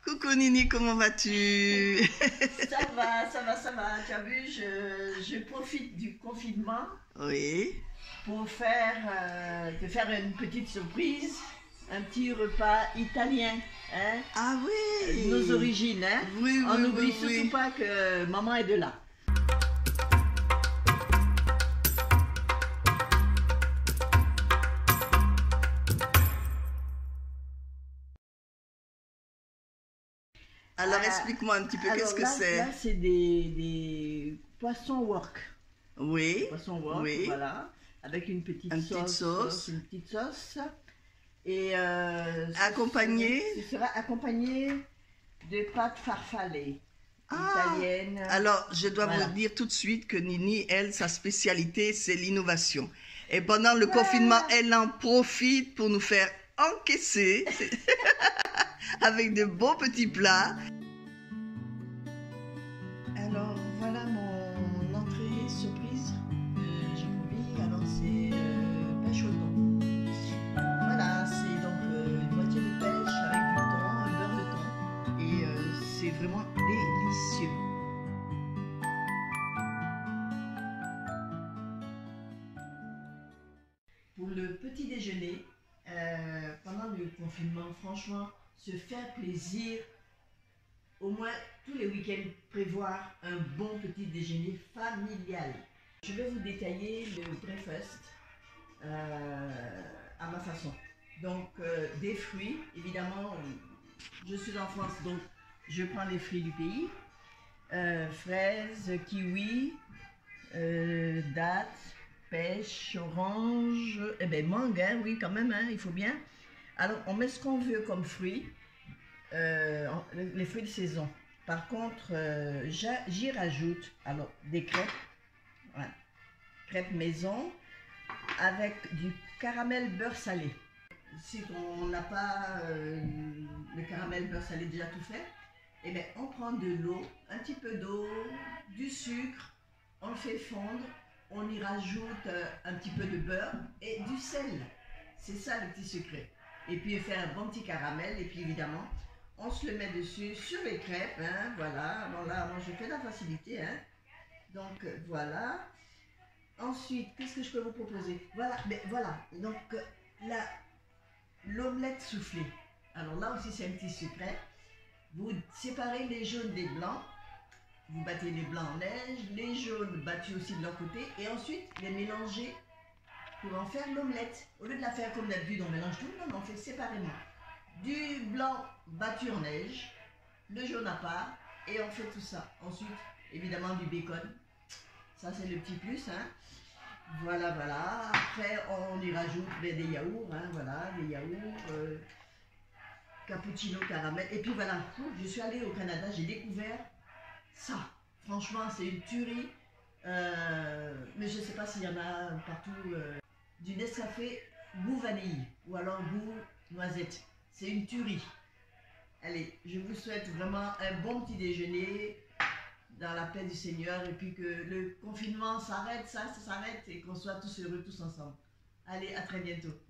Coucou Nini, comment vas-tu? Ça va, ça va, ça va. Tu as vu, je profite du confinement Oui. pour te faire une petite surprise, un petit repas italien. Hein? Ah oui. Nos origines. Hein? Oui, On oui, n'oublie oui, surtout oui. pas que maman est de là. Alors explique-moi un petit peu, qu'est-ce que là, c'est? là, c'est des poissons wok. Oui. Poisson wok, Oui. voilà. Avec une petite Une sauce. Une petite sauce. Et Accompagné? ce sera accompagné de pâtes farfalées italiennes. Alors, je dois Voilà. vous dire tout de suite que Nini, elle, sa spécialité, c'est l'innovation. Et pendant le confinement, elle en profite pour nous faire encaisser avec de beaux petits plats. Alors, voilà mon entrée surprise. J'ai promis, alors c'est pêche au thon. Voilà, c'est donc une moitié de pêche avec du thon, un beurre de thon. Et c'est vraiment délicieux. Pour le petit déjeuner, pendant le confinement, franchement, se faire plaisir, au moins tous les week-ends, prévoir un bon petit déjeuner familial. Je vais vous détailler le breakfast à ma façon. Donc, des fruits, évidemment, je suis en France, donc je prends les fruits du pays. Fraises, kiwis, dattes, pêche, orange, mangue, hein, oui quand même, hein, il faut bien. Alors on met ce qu'on veut comme fruits, les fruits de saison. Par contre, j'y rajoute alors des crêpes, voilà, crêpes maison avec du caramel beurre salé. Si on n'a pas le caramel beurre salé déjà tout fait, eh bien, on prend de l'eau, un petit peu d'eau, du sucre, on le fait fondre, on y rajoute un petit peu de beurre et du sel. C'est ça le petit secret. Et puis faire un bon petit caramel et puis évidemment, on se le met dessus sur les crêpes. Hein, voilà, bon là, moi je fais de la facilité. Hein. Donc voilà. Ensuite, qu'est-ce que je peux vous proposer? Voilà, mais voilà. Donc l'omelette soufflée. Alors là aussi c'est un petit secret. Vous séparez les jaunes des blancs. Vous battez les blancs en neige, les jaunes battus aussi de leur côté, et ensuite les mélanger pour en faire l'omelette. Au lieu de la faire comme d'habitude, on mélange tout, non, on fait séparément. Du blanc battu en neige, le jaune à part, et on fait tout ça. Ensuite, évidemment, du bacon. Ça, c'est le petit plus. Hein. Voilà, voilà. Après, on y rajoute des yaourts, hein, voilà, des yaourts, cappuccino, caramel. Et puis voilà, je suis allée au Canada, j'ai découvert ça, franchement, c'est une tuerie, mais je ne sais pas s'il y en a partout. Du Nescafé goût vanille ou alors goût noisette. C'est une tuerie. Allez, je vous souhaite vraiment un bon petit déjeuner dans la paix du Seigneur et puis que le confinement s'arrête, ça s'arrête et qu'on soit tous heureux tous ensemble. Allez, à très bientôt.